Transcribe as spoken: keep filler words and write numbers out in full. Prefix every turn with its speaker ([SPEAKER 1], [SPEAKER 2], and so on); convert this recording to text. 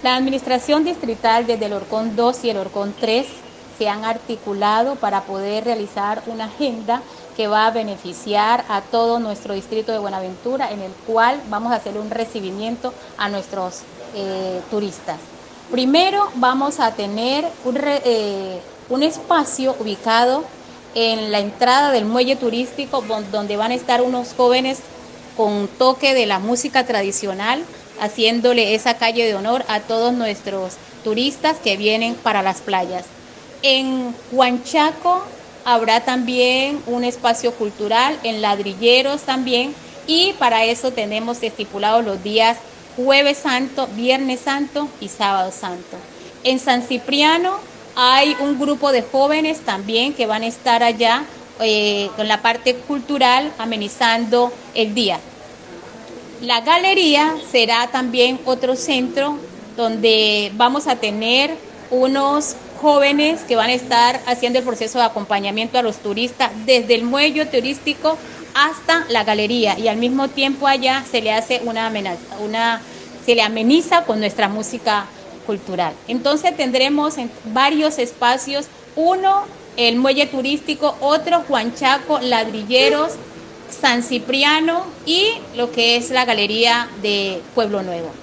[SPEAKER 1] La administración distrital desde el Orcón dos y el Orcón tres se han articulado para poder realizar una agenda que va a beneficiar a todo nuestro distrito de Buenaventura, en el cual vamos a hacer un recibimiento a nuestros eh, turistas. Primero vamos a tener un, re, eh, un espacio ubicado en la entrada del muelle turístico, donde van a estar unos jóvenes con toque de la música tradicional, haciéndole esa calle de honor a todos nuestros turistas que vienen para las playas. En Huanchaco habrá también un espacio cultural, en Ladrilleros también, y para eso tenemos estipulados los días Jueves Santo, Viernes Santo y Sábado Santo. En San Cipriano hay un grupo de jóvenes también que van a estar allá eh, con la parte cultural amenizando el día. La galería será también otro centro donde vamos a tener unos jóvenes que van a estar haciendo el proceso de acompañamiento a los turistas desde el muelle turístico hasta la galería, y al mismo tiempo allá se le hace una, una se le ameniza con nuestra música cultural. Entonces tendremos en varios espacios, uno el muelle turístico, otro Huanchaco, Ladrilleros, San Cipriano y lo que es la galería de Pueblo Nuevo.